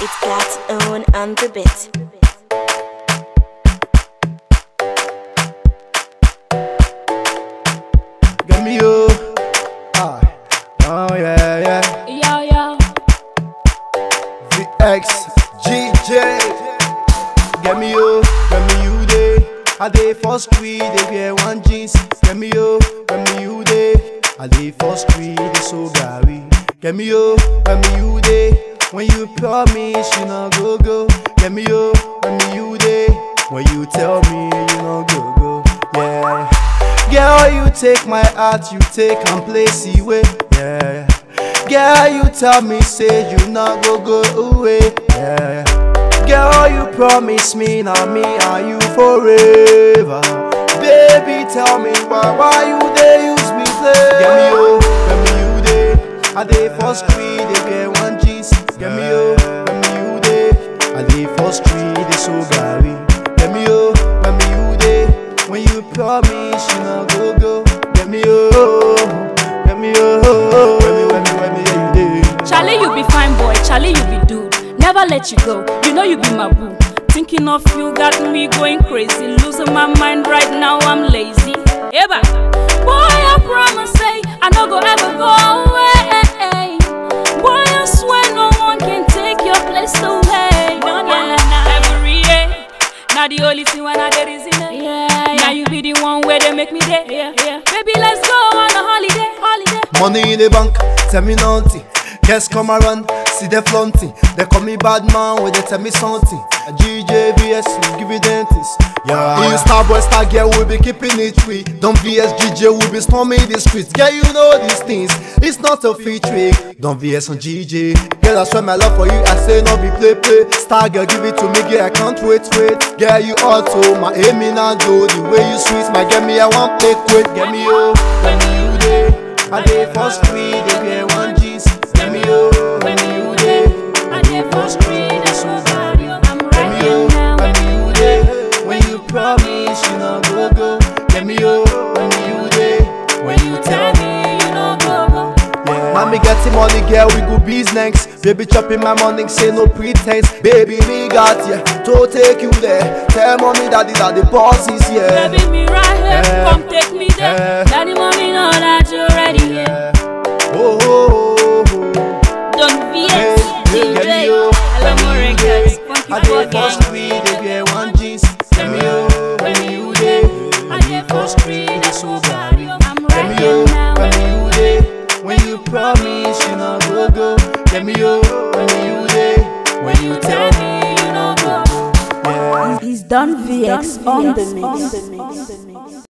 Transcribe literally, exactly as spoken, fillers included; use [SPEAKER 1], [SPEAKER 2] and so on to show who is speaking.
[SPEAKER 1] It's got own on the bit.
[SPEAKER 2] Get me you. Ah. Oh yeah, yeah.
[SPEAKER 3] Yo, yo.
[SPEAKER 2] V X G J. Get me you, get me you day. I dey for street, they wear one jeans. Get me you, get me you day. I dey for street, they so gary. Get me you, get me you day. When you promise you no go go. Get me you, get me you day. When you tell me you no go go. Yeah. Girl, you take my heart, you take and place it away. Yeah. Girl, you tell me say you not go go away. Yeah. Girl, you promise me, now me and you forever. Baby, tell me why, why you they use me play? Get me you, get me you day. I dey for street, they get one G's. Get me you, get me you day. I dey for street, they so gary. Get me you, get me you day. When you promise you not go go. Get me you, get me you. When me, when me, when me, yeah you day.
[SPEAKER 3] Charlie, you be fine boy, Charlie, you be dude. Never let you go, you know you be my boo. Thinking of you got me going crazy. Losing my mind right now, I'm lazy. Eba. Boy, I promise, say I no go ever go away. Boy, I swear no one can take your place away. No, no, no, no. Every day, now the only thing when I get is in it. Yeah, yeah. Now you be the one where they make me day. Yeah, yeah. Baby, let's go on a holiday, holiday.
[SPEAKER 2] Money in the bank, tell me nothing. Guests come around, see they flaunting. They call me bad man when they tell me something. A G J V S, we give you dentist. Yeah, in Starboy, Star Girl, we be keeping it free. Don't V S G J, we be storming the streets. Girl, you know these things, it's not a free trick. Don't V S on G J. Girl, I swear my love for you, I say no be play play. Star Girl, give it to me, girl, I can't wait, wait. Girl, you auto, my aiming and do. The way you sweet, my get me, I want play quick. Get me you, get me you day. I dey for street, they wear one G's. Get me you, get me you day. I dey for street, they so gary.
[SPEAKER 3] I'm right here now.
[SPEAKER 2] Get me you day. When you promise you no go go. Get me you, get me you day. When you tell me you no go go. Yeah. Mommy getting money, girl, we go business. Baby chopping my money, say no pretense. Baby, me got ya, to take you there. Tell mommy daddy that the boss is here.
[SPEAKER 3] Baby, me right here,
[SPEAKER 2] Yeah.
[SPEAKER 3] come take me there.
[SPEAKER 2] Yeah.
[SPEAKER 3] Daddy, mommy know that you're ready here.
[SPEAKER 2] Yeah. Oh, oh, oh, oh.
[SPEAKER 3] Don't be
[SPEAKER 2] Hey,
[SPEAKER 3] a
[SPEAKER 2] hey, get me
[SPEAKER 3] D J.
[SPEAKER 2] you,
[SPEAKER 3] Hello,
[SPEAKER 2] get me
[SPEAKER 3] more
[SPEAKER 2] you
[SPEAKER 3] records.
[SPEAKER 2] day.
[SPEAKER 3] Funky
[SPEAKER 2] I dey for
[SPEAKER 3] Boy
[SPEAKER 2] street, they wear one jeans. Get me you, get me you day. I dey for street, they so gary.
[SPEAKER 3] I'm
[SPEAKER 2] Get
[SPEAKER 3] right
[SPEAKER 2] me
[SPEAKER 3] here
[SPEAKER 2] you,
[SPEAKER 3] now.
[SPEAKER 2] get me you day. When you promise you no go go. Get me you, get me you day. When you tell me you no go go. Yeah.
[SPEAKER 4] He's done V X on the mix.